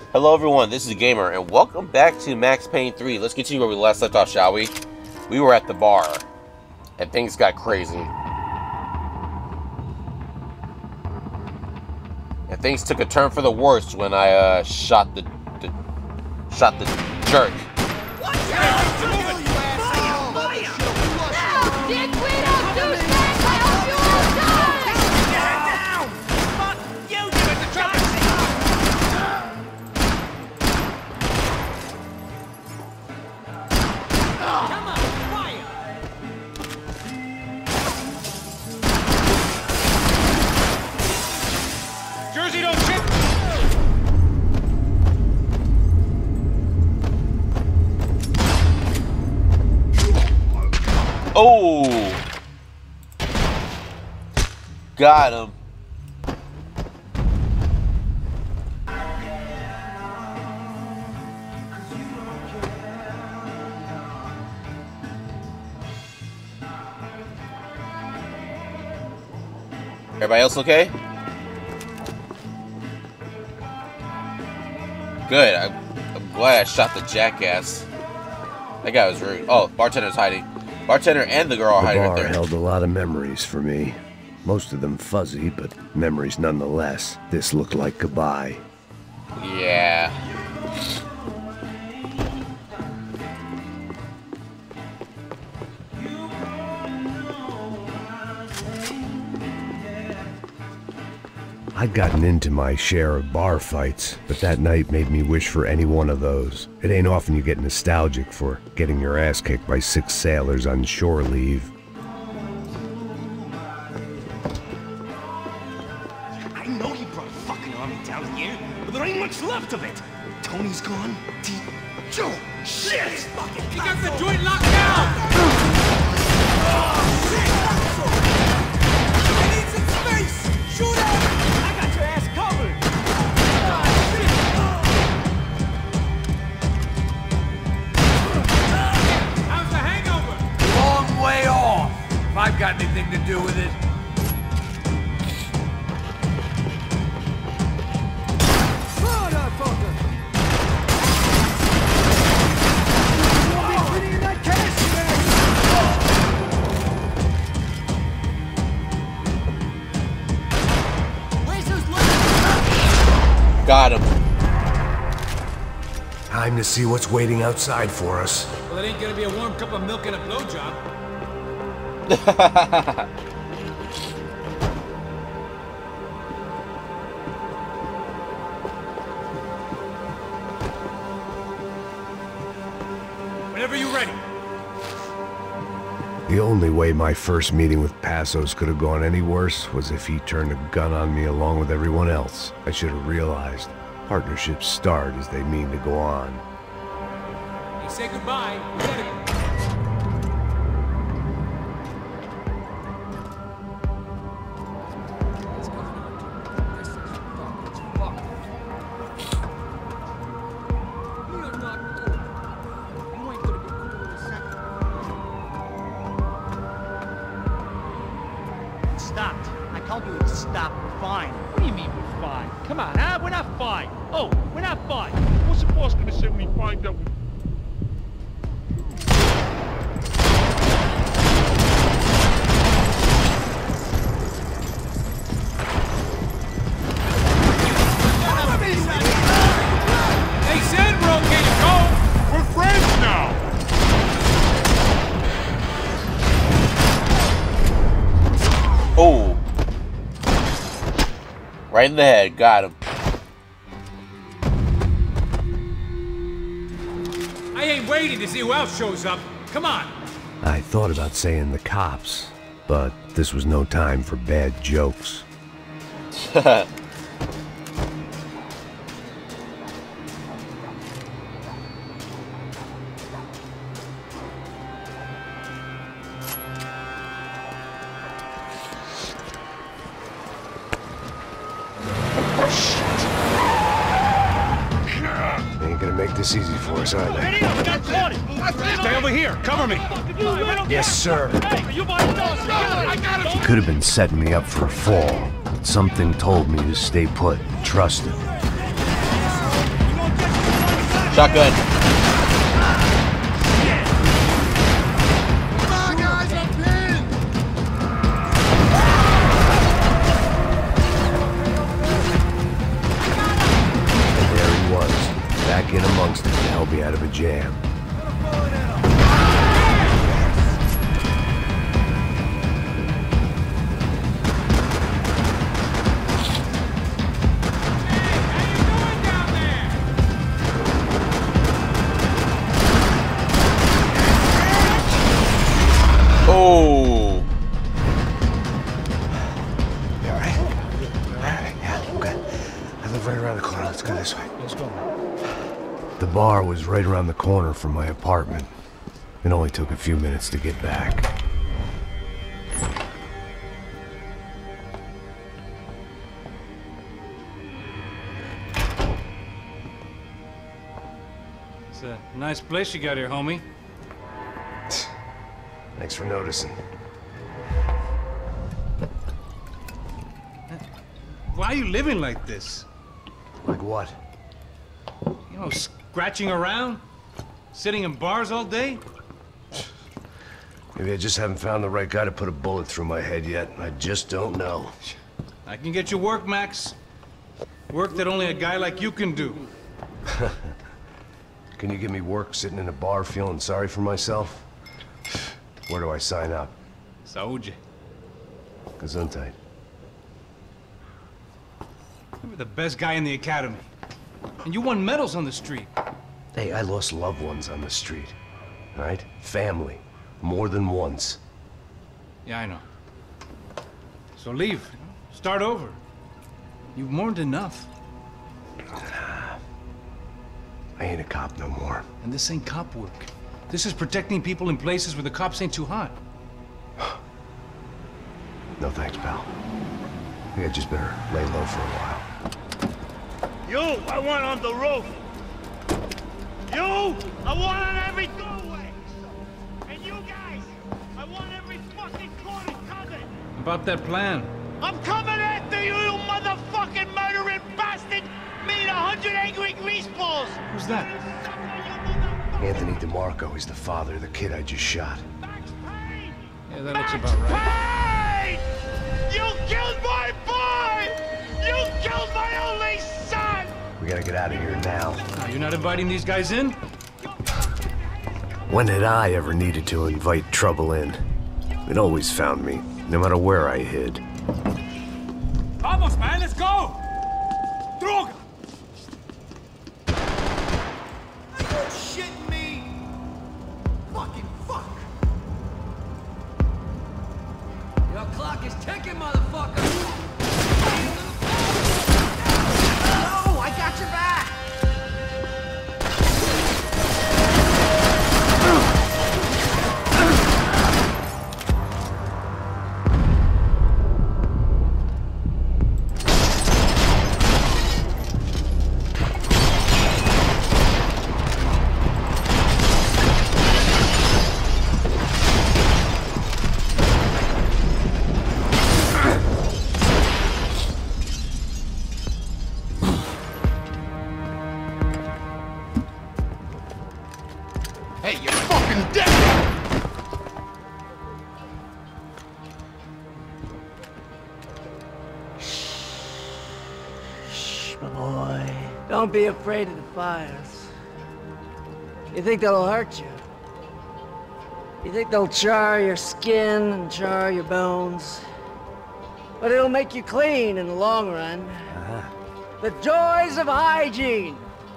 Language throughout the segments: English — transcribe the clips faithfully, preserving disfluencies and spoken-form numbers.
Hello everyone, this is Gamer, and welcome back to Max Payne three. Let's continue where we last left off, shall we? We were at the bar, and things got crazy. And things took a turn for the worst when I uh, shot the, the shot the jerk. Watch out! You asshole! Now, dick, we don't do things! I hope you all die! Get down! Fuck you! Give it the trouble! Come on, fire! Jersey, don't shit! Oh! Got him. Everybody else okay? Good. I, I'm glad I shot the jackass. That guy was rude. Oh, bartender's hiding. Bartender and the girl are hiding right there. The bar held a lot of memories for me. Most of them fuzzy, but memories nonetheless. This looked like goodbye. Yeah. I'd gotten into my share of bar fights, but that night made me wish for any one of those. It ain't often you get nostalgic for getting your ass kicked by six sailors on shore leave. I know he brought a fucking army down here, but there ain't much left of it. Tony's gone. D Joe, shit! He got the joint locked down! Oh, shit! I need some space! Shoot him! I got your ass covered! How's the hangover? Long way off, if I've got anything to do with it. Got him. Time to see what's waiting outside for us. Well, it ain't gonna be a warm cup of milk and a blowjob. Whenever you're ready. The only way my first meeting with Passos could have gone any worse was if he turned a gun on me along with everyone else. I should have realized. Partnerships start as they mean to go on. Hey, say goodbye. Get it. Stopped. I told you to stop. We're fine. What do you mean we're fine? Come on, huh? We're not fine. Oh, we're not fine. What's the boss gonna say when he finds out we... They said we're okay to go. We're friends now! Oh. Right in the head. Got him. I ain't waiting to see who else shows up. Come on. I thought about saying the cops, but this was no time for bad jokes. Ain't gonna make this easy for us, are they? Stay over here! Cover me! Yes, sir. Hey, you might I got He could have been setting me up for a fall, but something told me to stay put and trust him. Shotgun. And there he was, back in amongst it to help me out of a jam. Oh. You alright? Alright, yeah, I'm good. I live right around the corner. Let's go this way. Let's go. The bar was right around the corner from my apartment. It only took a few minutes to get back. It's a nice place you got here, homie. Thanks for noticing. Why are you living like this? Like what? You know, scratching around? Sitting in bars all day? Maybe I just haven't found the right guy to put a bullet through my head yet. I just don't know. I can get you work, Max. Work that only a guy like you can do. Can you give me work sitting in a bar feeling sorry for myself? Where do I sign up? Saúde. Gesundheit. You were the best guy in the academy. And you won medals on the street. Hey, I lost loved ones on the street. All right? Family. More than once. Yeah, I know. So leave. Start over. You've mourned enough. I ain't a cop no more. And this ain't cop work. This is protecting people in places where the cops ain't too hot. No thanks, pal. I think I just better lay low for a while. You, I want on the roof. You, I want on every doorway. And you guys, I want every fucking corner covered. About that plan. I'm coming after you, you motherfucking murdering bastard! Me and a hundred angry greaseballs! Who's that? Anthony DeMarco, he's the father of the kid I just shot. Max Payne! Yeah, that looks about right. Payne! You killed my boy! You killed my only son! We gotta get out of here now. Now, you're not inviting these guys in? When had I ever needed to invite trouble in? It always found me, no matter where I hid. Vamos, man, let's go! Droga! Are you shitting me? Fucking fuck! Your clock is ticking, motherfucker! No, I got your back! Hey, you're fucking dead! Shh, my boy. Don't be afraid of the fires. You think they'll hurt you? You think they'll char your skin and char your bones? But it'll make you clean in the long run. Uh-huh. The joys of hygiene!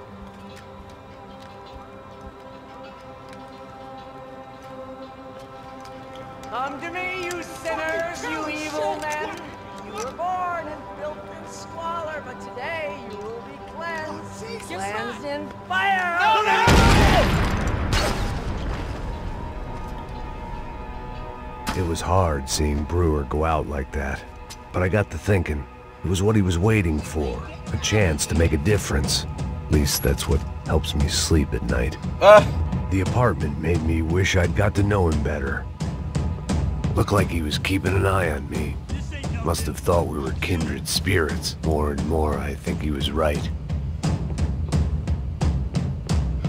Come to me, you sinners, you evil men! You were born in filth and squalor, but today you will be cleansed. Cleansed in fire! Oh, It was hard seeing Brewer go out like that. But I got to thinking, it was what he was waiting for. A chance to make a difference. At least that's what helps me sleep at night. Ah. The apartment made me wish I'd got to know him better. Looked like he was keeping an eye on me. Must have thought we were kindred spirits. More and more, I think he was right.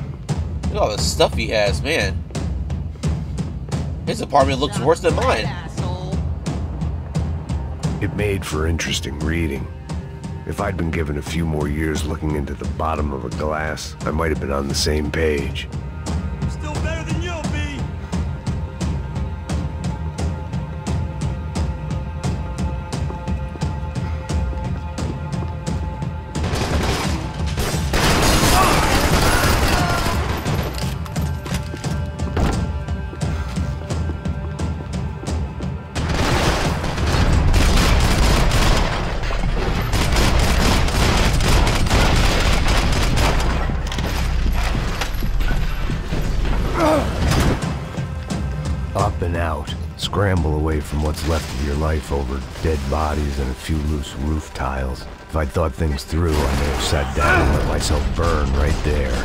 Look at all the stuff he has, man. His apartment looks worse than mine. It made for interesting reading. If I'd been given a few more years looking into the bottom of a glass, I might have been on the same page. Still better than you'll be. Up and out. Scramble away from what's left of your life over dead bodies and a few loose roof tiles. If I'd thought things through, I may have sat down and let myself burn right there.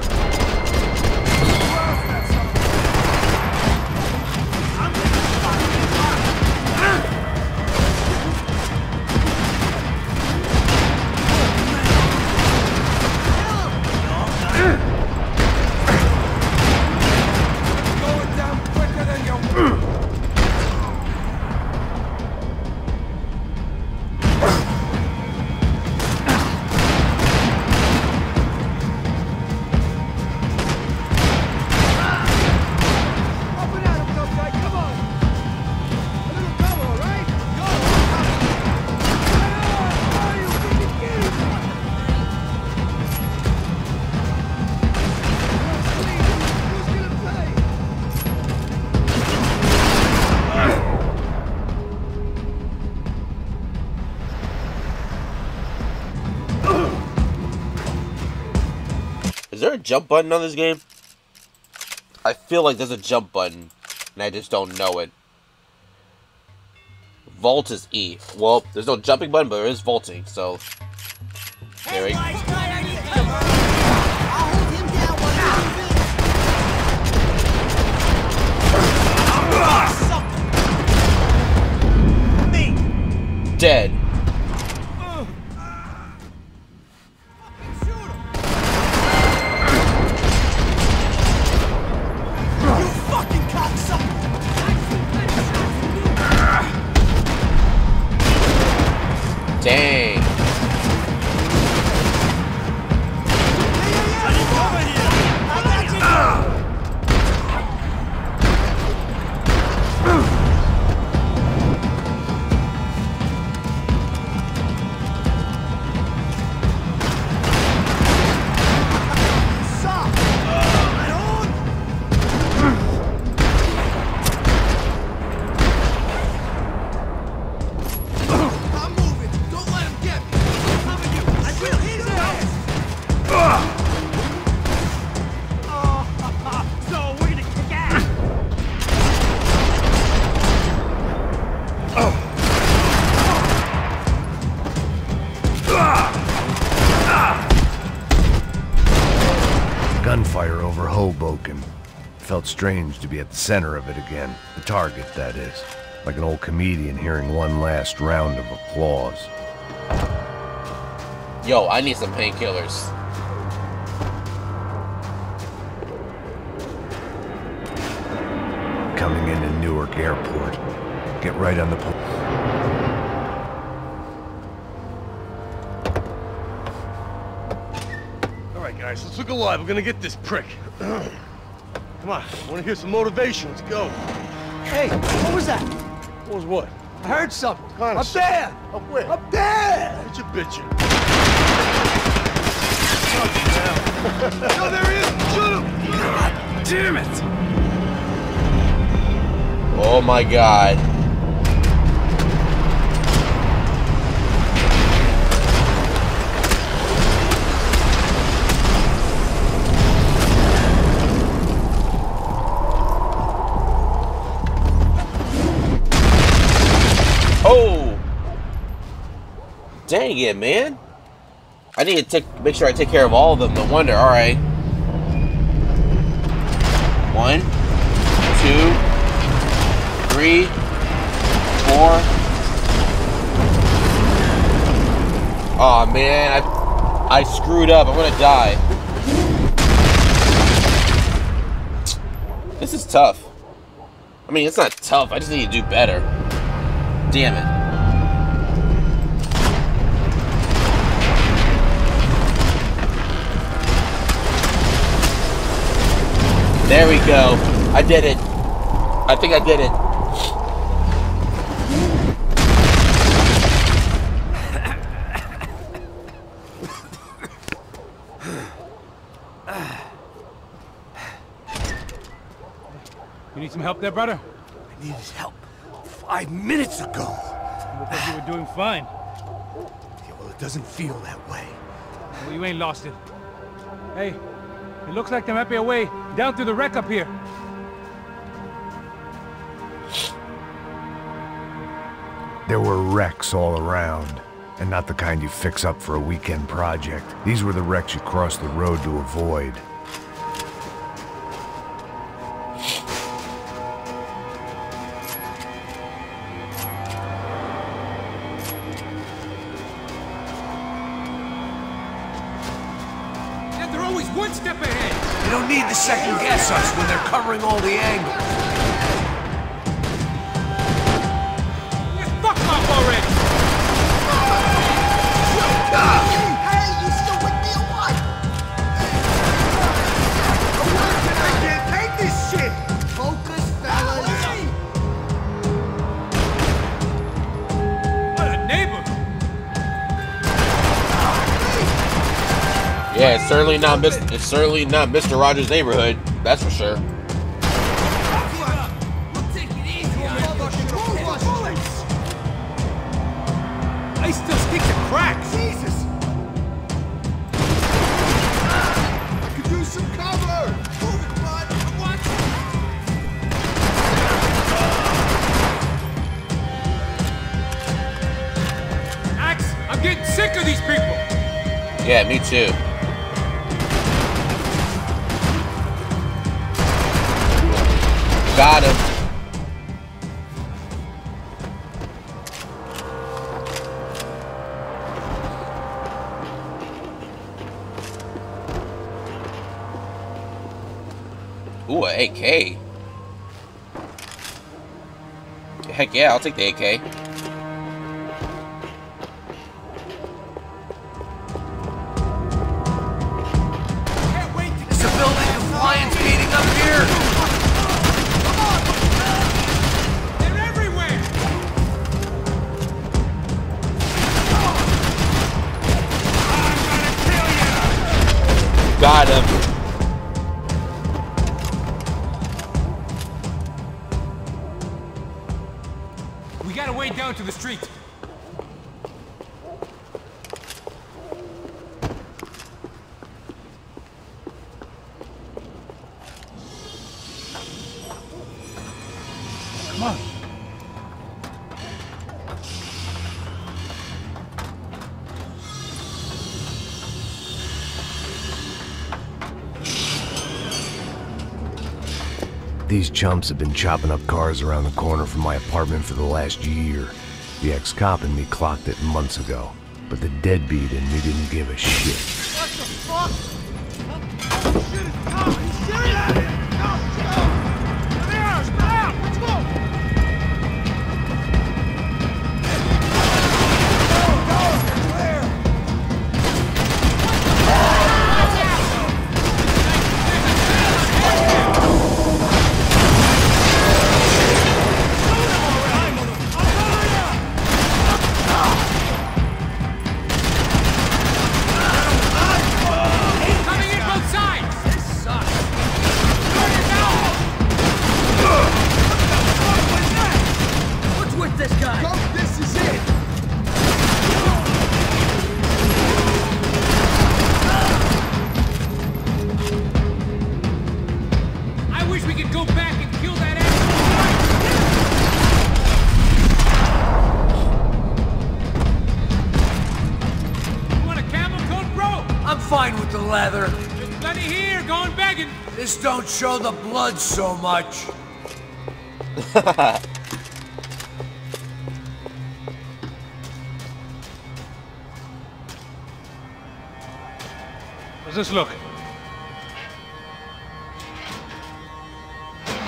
Is there a jump button on this game? I feel like there's a jump button, and I just don't know it. Vault is E. Well, there's no jumping button, but there is vaulting, so... There we go. Dead. Dang. Gunfire over Hoboken. Felt strange to be at the center of it again. The target, that is. Like an old comedian hearing one last round of applause. Yo, I need some painkillers. Coming into Newark Airport. Get right on the po- Alright guys, let's look alive. We're gonna get this prick. Come on, I wanna hear some motivation. Let's go. Hey, what was that? What was what? I heard something. Kind of Up there! Up where? Up there! What you bitching? Oh, there he is! Shoot him! God damn it! Oh my god. Oh! Dang it, man. I need to take, make sure I take care of all of them. No wonder. Alright. One, two, three, four. Oh man, I I screwed up. I'm gonna die. This is tough. I mean, it's not tough. I just need to do better. Damn it. There we go. I did it. I think I did it. You need some help there, brother? I needed help five minutes ago. I thought you were doing fine. Yeah, well, it doesn't feel that way. Well, you ain't lost it. Hey, it looks like there might be a way down through the wreck up here. There were wrecks all around, and not the kind you fix up for a weekend project. These were the wrecks you cross the road to avoid. Yeah, they're always one step ahead. You don't need to second guess us when they're covering all the angles. Just fuck off already. Hey, you still with me or what? I can't take this shit! Focus, fellas! What a neighbor. Yeah, it's certainly not Miss it's certainly not Mister Rogers' neighborhood. That's for sure. I still stick to cracks. Jesus! I could use some cover! Move it, bud! I'm watching! Axe, I'm getting sick of these people. Yeah, me too. Got him. Ooh, an A K. Heck yeah, I'll take the A K. Can't wait to Is the building compliance meeting up here? They're everywhere. Got him. We gotta wade down to the street. Come on. These chumps have been chopping up cars around the corner from my apartment for the last year. The ex-cop in me clocked it months ago, but the deadbeat in me didn't give a shit. What the fuck? Oh, shit, it's Tom! Are you serious? No, go! There, stop! Let's go! Go, go! Clear! Coming in both sides. This sucks. What's with this guy? Go, this is it! I wish we could go back and kill that ass. You want a camel coat, bro? I'm fine with the leather. There's plenty here, going begging. This don't show the blood so much. Does this look?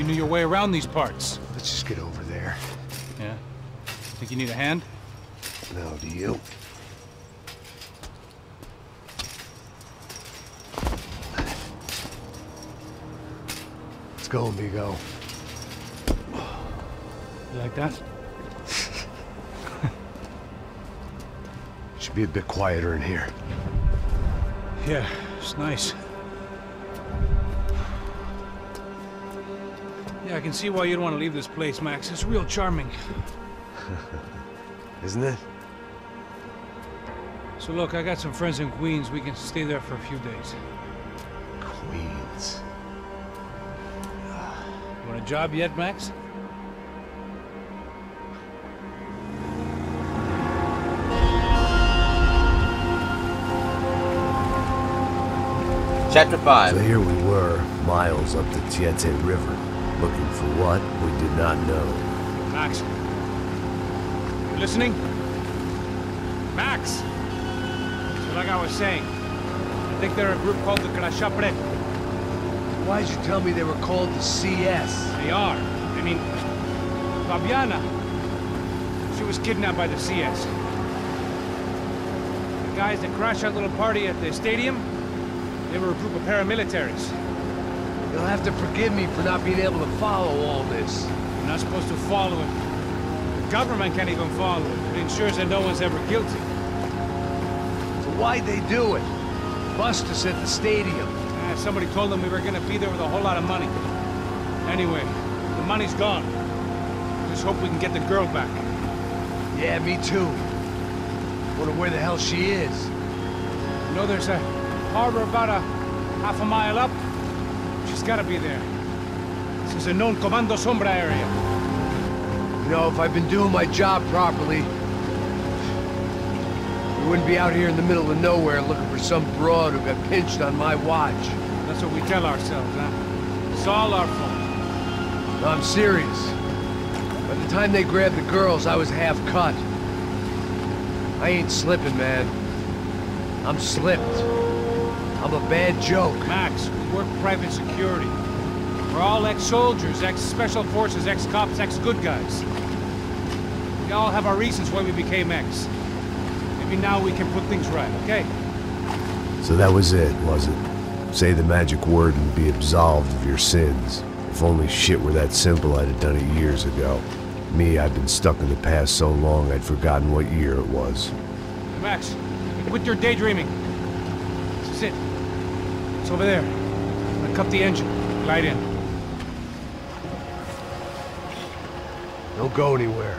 knew your way around these parts. Let's just get over there. Yeah? Think you need a hand? No, do you? Let's go, amigo. You like that? Should be a bit quieter in here. Yeah, it's nice. Yeah, I can see why you'd want to leave this place, Max. It's real charming. Isn't it? So look, I got some friends in Queens. We can stay there for a few days. Queens. You want a job yet, Max? Chapter five. So here we were, miles up the Tietê River, looking for what we did not know. Max. You listening? Max! So like I was saying, I think they're a group called the Crashapre. Why'd you tell me they were called the C S? They are. I mean, Fabiana, she was kidnapped by the C S. The guys that crashed that little party at the stadium, they were a group of paramilitaries. You'll have to forgive me for not being able to follow all this. You're not supposed to follow it. The government can't even follow it. It ensures that no one's ever guilty. So why'd they do it? Bust us at the stadium. Uh, somebody told them we were gonna be there with a whole lot of money. Anyway, the money's gone. Just hope we can get the girl back. Yeah, me too. Wonder where the hell she is. You know, there's a harbor about a half a mile up. She's gotta be there. This is a known Comando Sombra area. You know, if I'd been doing my job properly, we wouldn't be out here in the middle of nowhere looking for some broad who got pinched on my watch. That's what we tell ourselves, huh? It's all our fault. No, I'm serious. By the time they grabbed the girls, I was half cut. I ain't slipping, man. I'm slipped. I'm a bad joke. Max, we work private security. We're all ex-soldiers, ex-special forces, ex-cops, ex-good guys. We all have our reasons why we became ex. Maybe now we can put things right, okay? So that was it, was it? Say the magic word and be absolved of your sins. If only shit were that simple, I'd have done it years ago. Me, I've been stuck in the past so long I'd forgotten what year it was. Hey, Max, quit your daydreaming. This is it. It's over there. I'm gonna cut the engine. Glide in. Don't go anywhere.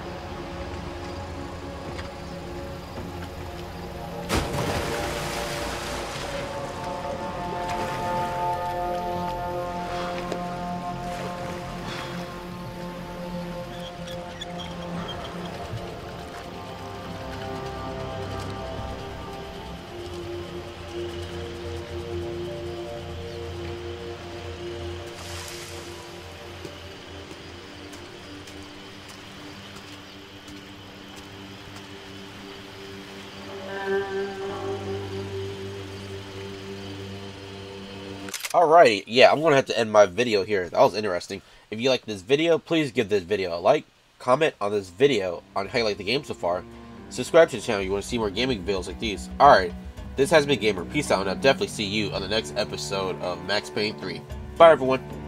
Alrighty, yeah, I'm going to have to end my video here. That was interesting. If you like this video, please give this video a like, comment on this video on how you like the game so far, subscribe to the channel if you want to see more gaming videos like these. Alright, this has been Gamer. Peace out, and I'll definitely see you on the next episode of Max Payne three. Bye, everyone.